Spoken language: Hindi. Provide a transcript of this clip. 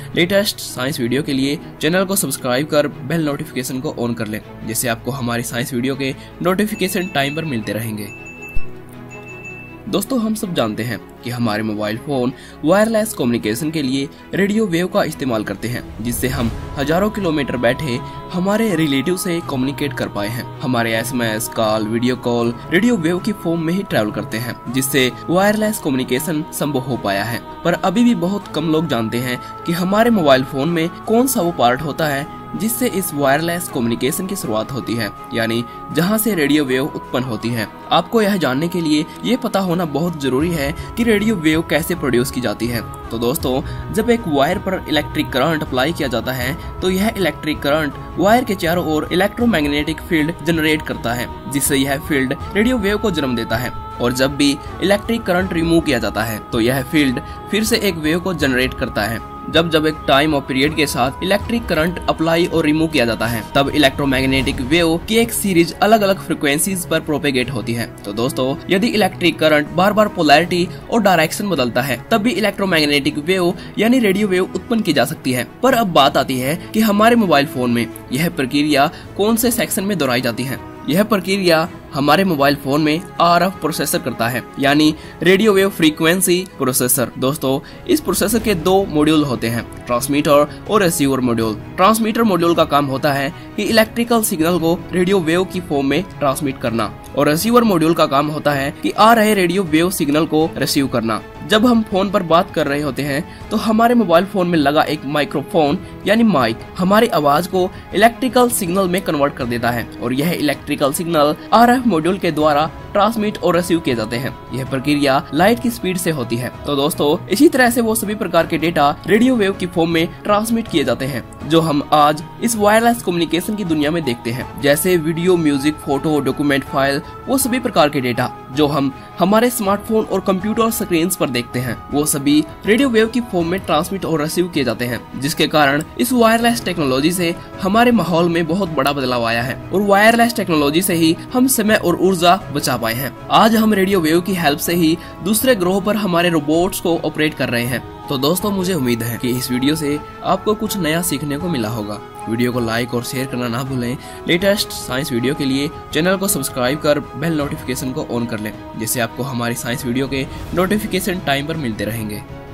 लेटेस्ट साइंस वीडियो के लिए चैनल को सब्सक्राइब कर बेल नोटिफिकेशन को ऑन कर लें, जिससे आपको हमारी साइंस वीडियो के नोटिफिकेशन टाइम पर मिलते रहेंगे। दोस्तों, हम सब जानते हैं कि हमारे मोबाइल फोन वायरलेस कम्युनिकेशन के लिए रेडियो वेव का इस्तेमाल करते हैं, जिससे हम हजारों किलोमीटर बैठे हमारे रिलेटिव से कम्युनिकेट कर पाए हैं। हमारे SMS, call, video call radio wave की फॉर्म में ही ट्रैवल करते हैं, जिससे वायरलेस कम्युनिकेशन संभव हो पाया है। पर अभी भी बहुत कम लोग जानते हैं कि हमारे मोबाइल फोन में कौन सा वो पार्ट होता है जिससे इस वायरलेस कम्युनिकेशन की शुरुआत होती है, यानी जहां से रेडियो वेव उत्पन्न होती है। आपको यह जानने के लिए ये पता होना बहुत जरूरी है कि रेडियो वेव कैसे प्रोड्यूस की जाती है। तो दोस्तों, जब एक वायर पर इलेक्ट्रिक करंट अप्लाई किया जाता है तो यह इलेक्ट्रिक करंट वायर के चारों ओर इलेक्ट्रोमैग्नेटिक फील्ड जनरेट करता है, जिससे यह फील्ड रेडियो वेव को जन्म देता है। और जब भी इलेक्ट्रिक करंट रिमूव किया जाता है तो यह फील्ड फिर से एक वेव को जनरेट करता है। जब एक टाइम और पीरियड के साथ इलेक्ट्रिक करंट अप्लाई और रिमूव किया जाता है, तब इलेक्ट्रोमैग्नेटिक वेव की एक सीरीज अलग अलग फ्रीक्वेंसीज पर प्रोपेगेट होती है। तो दोस्तों, यदि इलेक्ट्रिक करंट बार बार पोलैरिटी और डायरेक्शन बदलता है, तब भी इलेक्ट्रोमैग्नेटिक वेव यानी रेडियो वेव उत्पन्न की जा सकती है। पर अब बात आती है कि हमारे मोबाइल फोन में यह प्रक्रिया कौन से सेक्शन में दोहराई जाती है। यह प्रक्रिया हमारे मोबाइल फोन में आरएफ प्रोसेसर करता है, यानी रेडियो वेव फ्रीक्वेंसी प्रोसेसर। दोस्तों, इस प्रोसेसर के दो मॉड्यूल होते हैं, ट्रांसमीटर और रिसीवर मॉड्यूल। ट्रांसमीटर मॉड्यूल का काम होता है कि इलेक्ट्रिकल सिग्नल को रेडियो वेव की फॉर्म में ट्रांसमिट करना, और रिसीवर मॉड्यूल का काम होता है कि आ रहे रेडियो वेव सिग्नल को रिसीव करना। जब हम फोन पर बात कर रहे होते हैं तो हमारे मोबाइल फोन में लगा एक माइक्रोफोन यानी माइक हमारी आवाज को इलेक्ट्रिकल सिग्नल में कन्वर्ट कर देता है, और यह इलेक्ट्रिकल सिग्नल आरएफ मॉड्यूल के द्वारा ट्रांसमिट और रिसीव किए जाते हैं। यह प्रक्रिया लाइट की स्पीड से होती है। तो दोस्तों, इसी तरह से वो सभी प्रकार के डेटा रेडियो वेव की फॉर्म में ट्रांसमिट किए जाते हैं, जो हम आज इस वायरलेस कम्युनिकेशन की दुनिया में देखते हैं, जैसे video, music, photo, document, file. वो सभी प्रकार के डेटा जो हम हमारे स्मार्टफोन और कंप्यूटर स्क्रीन पर देखते हैं, वो सभी रेडियो वेव की फॉर्म में ट्रांसमिट और रिसीव किए जाते हैं, जिसके कारण इस वायरलेस टेक्नोलॉजी से हमारे माहौल में बहुत बड़ा बदलाव आया है, और वायरलेस टेक्नोलॉजी से ही हम समय और ऊर्जा बचा पाए हैं। आज हम रेडियो वेव की हेल्प से ही दूसरे ग्रहों पर हमारे रोबोट्स को ऑपरेट कर रहे हैं। तो दोस्तों, मुझे उम्मीद है कि इस वीडियो से आपको कुछ नया सीखने को मिला होगा। वीडियो को लाइक और शेयर करना ना भूलें। लेटेस्ट साइंस वीडियो के लिए चैनल को सब्सक्राइब कर बेल नोटिफिकेशन को ऑन कर लें, जिससे आपको हमारी साइंस वीडियो के नोटिफिकेशन टाइम पर मिलते रहेंगे।